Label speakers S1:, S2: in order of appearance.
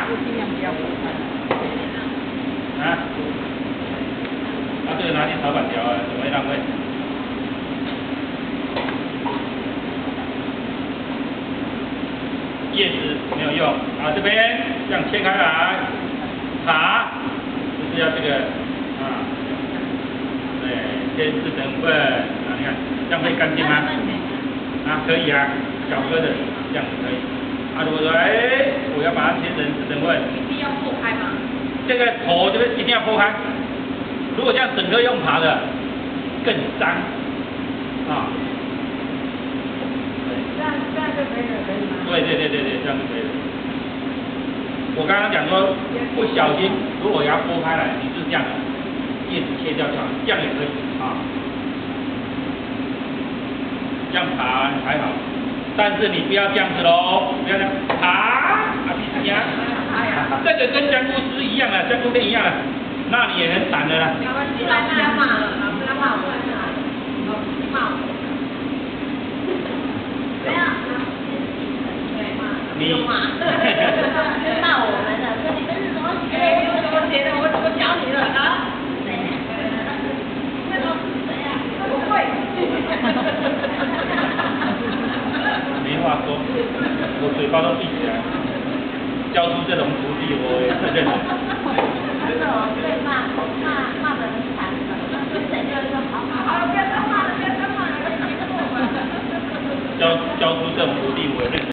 S1: 就尽量不要破坏。
S2: 啊？这个拿去炒板条啊，怎么会浪费？叶子没有用啊，这边这样切开来，茶就是要这个啊，对，先4等份啊，你看这样会干净吗？啊，可以啊，小颗的这样子可以。啊，如果说我要把它切成4等份，
S1: 一定要破开吗？
S2: 这个头这边一定要剖开。如果这样整个用爬的，更脏啊。
S1: 这样就可以了，可以吗？
S2: 对，这样就可以了。我刚刚讲说，不小心如果要剥开来，你就是这样，叶子切掉就好，这样也可以啊。这样爬还好，但是你不要这样子喽，不要这样爬啊，你呀，这个跟香菇丝一样啊，香菇片一样啊，那你也很惨的啦。
S1: 不然不要骂了，不要骂我，你骂我。不要。
S2: 你
S3: 骂我们了，说你们是怎么写的？
S1: 我怎么写的？我教你了啊！
S3: 那老师谁呀？
S1: 不会。
S2: 没话说，我嘴巴都闭起来。教出这种徒弟，我也是认得。
S3: 真的，对骂得很惨的，就整个就好。
S1: 好了，不要再骂了，不要再骂了，
S2: 教出这种徒弟，我也认得。